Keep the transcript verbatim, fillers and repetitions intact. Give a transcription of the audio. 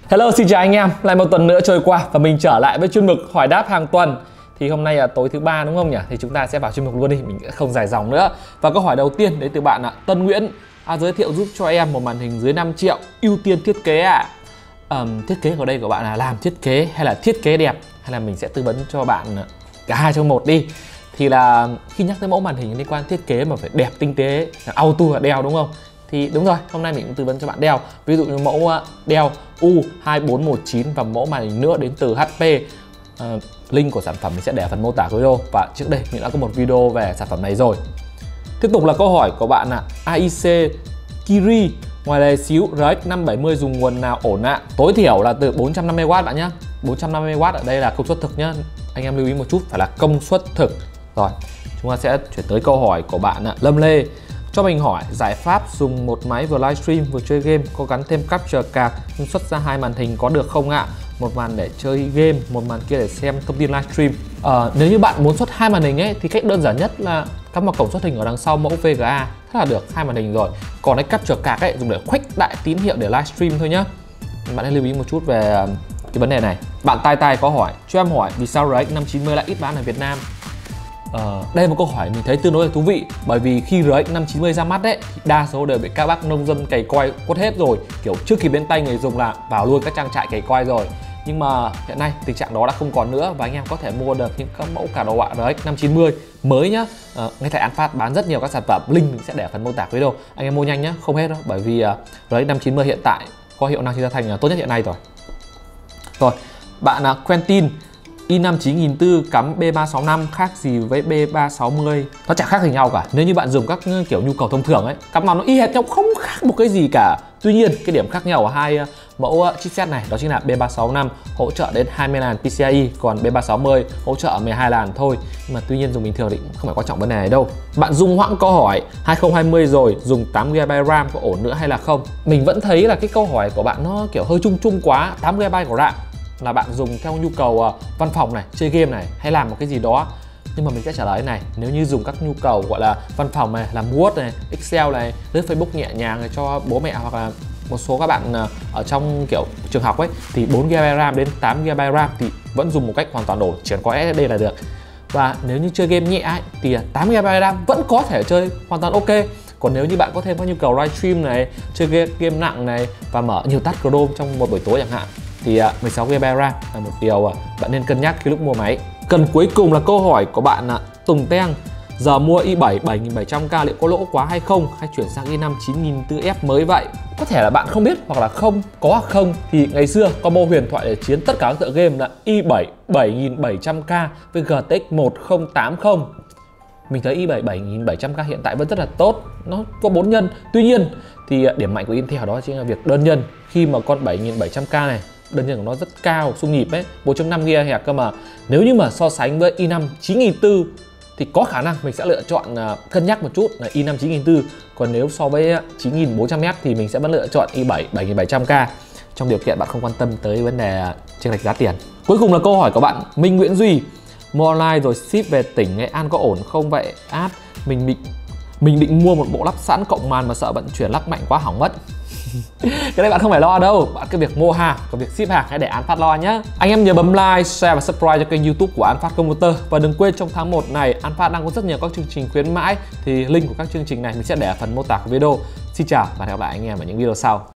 Hello, xin chào anh em. Lại một tuần nữa trôi qua và mình trở lại với chuyên mục hỏi đáp hàng tuần. Thì hôm nay là tối thứ ba đúng không nhỉ? Thì chúng ta sẽ vào chuyên mục luôn đi, mình sẽ không dài dòng nữa. Và câu hỏi đầu tiên đến từ bạn ạ, Tân Nguyễn. À, giới thiệu giúp cho em một màn hình dưới năm triệu, ưu tiên thiết kế ạ. À. Um, thiết kế ở đây của bạn là làm thiết kế hay là thiết kế đẹp, hay là mình sẽ tư vấn cho bạn cả hai trong một đi. Thì là khi nhắc tới mẫu màn hình liên quan thiết kế mà phải đẹp tinh tế, auto là đeo đúng không? Thì đúng rồi, hôm nay mình cũng tư vấn cho bạn đeo. Ví dụ như mẫu đeo U hai bốn một chín và mẫu màn hình nữa đến từ hát pê. uh, Link của sản phẩm mình sẽ để ở phần mô tả của video. Và trước đây mình đã có một video về sản phẩm này rồi. Tiếp tục là câu hỏi của bạn là a i xê Kiri. Ngoài này xíu, rờ ích năm bảy mươi dùng nguồn nào ổn ạ? Tối thiểu là từ bốn trăm năm mươi oát bạn nhé. bốn trăm năm mươi oát ở đây là công suất thực nhé. Anh em lưu ý một chút, phải là công suất thực. Rồi, chúng ta sẽ chuyển tới câu hỏi của bạn ạ, Lâm Lê. Cho mình hỏi giải pháp dùng một máy vừa livestream vừa chơi game, có gắn thêm capture card nhưng xuất ra hai màn hình có được không ạ? Một màn để chơi game, một màn kia để xem thông tin livestream. À, nếu như bạn muốn xuất hai màn hình ấy thì cách đơn giản nhất là cắm vào cổng xuất hình ở đằng sau mẫu vê giê a, thế là được hai màn hình rồi. Còn cái capture card ấy dùng để khuếch đại tín hiệu để livestream thôi nhá. Bạn hãy lưu ý một chút về cái vấn đề này. Bạn Tai Tai có hỏi cho em hỏi vì sao rờ ích năm chín mươi lại ít bán ở Việt Nam? Ờ, đây là một câu hỏi mình thấy tương đối là thú vị. Bởi vì khi rờ ích năm chín mươi ra mắt đấy thì đa số đều bị các bác nông dân cày quay quất hết rồi. Kiểu trước khi đến tay người dùng là vào luôn các trang trại cày quay rồi. Nhưng mà hiện nay tình trạng đó đã không còn nữa. Và anh em có thể mua được những các mẫu cả đồ họa rờ ích năm chín mươi mới nhá. à, Ngay tại An Phát bán rất nhiều các sản phẩm, link mình sẽ để ở phần mô tả video. Anh em mua nhanh nhá, không hết đâu. Bởi vì uh, rờ ích năm chín mươi hiện tại có hiệu năng trên giá thành là tốt nhất hiện nay rồi. Rồi, bạn uh, Quentin i năm chín nghìn bốn trăm cắm B ba sáu năm khác gì với B ba sáu mươi? Nó chẳng khác gì nhau cả. Nếu như bạn dùng các kiểu nhu cầu thông thường ấy, cắm vào nó y hệt nhau, không khác một cái gì cả. Tuy nhiên cái điểm khác nhau ở hai mẫu chipset này đó chính là B ba sáu năm hỗ trợ đến hai mươi làn pê cê i e, còn B ba sáu mươi hỗ trợ mười hai làn thôi. Nhưng mà tuy nhiên dùng bình thường thì cũng không phải quan trọng vấn đề này đâu. Bạn Dung Hoãng có hỏi hai không hai không rồi dùng tám gi ga bai RAM có ổn nữa hay là không? Mình vẫn thấy là cái câu hỏi của bạn nó kiểu hơi chung chung quá. Tám gi ga bai của RAM là bạn dùng theo nhu cầu uh, văn phòng này, chơi game này hay làm một cái gì đó. Nhưng mà mình sẽ trả lời này, nếu như dùng các nhu cầu gọi là văn phòng này, làm Word này, Excel này, lướt Facebook nhẹ nhàng này cho bố mẹ hoặc là một số các bạn uh, ở trong kiểu trường học ấy, thì bốn gi ga bai RAM đến tám gi ga bai RAM thì vẫn dùng một cách hoàn toàn ổn, chỉ cần có ét ét đê là được. Và nếu như chơi game nhẹ ấy, thì tám gi ga bai RAM vẫn có thể chơi hoàn toàn ok. Còn nếu như bạn có thêm các nhu cầu livestream này, chơi game, game nặng này và mở nhiều tab Chrome trong một buổi tối chẳng hạn, thì mười sáu gi ga bai RAM là một điều bạn nên cân nhắc khi lúc mua máy. Cần cuối cùng là câu hỏi của bạn Tùng Teng. Giờ mua i bảy bảy nghìn bảy trăm K liệu có lỗ quá hay không? Hay chuyển sang i năm chín nghìn bốn trăm F mới vậy? Có thể là bạn không biết hoặc là không có hoặc không. Thì ngày xưa combo huyền thoại để chiến tất cả các tựa game là i bảy bảy nghìn bảy trăm K với giê tê ích một không tám không. Mình thấy i bảy bảy nghìn bảy trăm K hiện tại vẫn rất là tốt, nó có bốn nhân. Tuy nhiên thì điểm mạnh của Intel đó chính là việc đơn nhân. Khi mà con bảy nghìn bảy trăm K này đơn nhân của nó rất cao, xung nhịp ấy, bốn chấm năm gi ga héc cơ mà. Nếu như mà so sánh với i năm chín nghìn bốn trăm thì có khả năng mình sẽ lựa chọn uh, cân nhắc một chút là i năm chín nghìn bốn trăm. Còn nếu so với chín nghìn bốn trăm F thì mình sẽ vẫn lựa chọn i bảy bảy nghìn bảy trăm K, trong điều kiện bạn không quan tâm tới vấn đề chênh lệch giá tiền. Cuối cùng là câu hỏi của bạn Minh Nguyễn Duy. Mua online rồi ship về tỉnh Nghệ An có ổn không vậy? Ad, mình định mình định mua một bộ lắp sẵn cộng màn mà sợ vận chuyển lắc mạnh quá hỏng mất. Cái này bạn không phải lo đâu, bạn cái việc mua hàng, còn việc ship hàng hãy để An Phát lo nhé. Anh em nhớ bấm like, share và subscribe cho kênh YouTube của An Phát Computer. Và đừng quên trong tháng một này An Phát đang có rất nhiều các chương trình khuyến mãi, thì link của các chương trình này mình sẽ để ở phần mô tả của video. Xin chào và hẹn gặp lại anh em ở những video sau.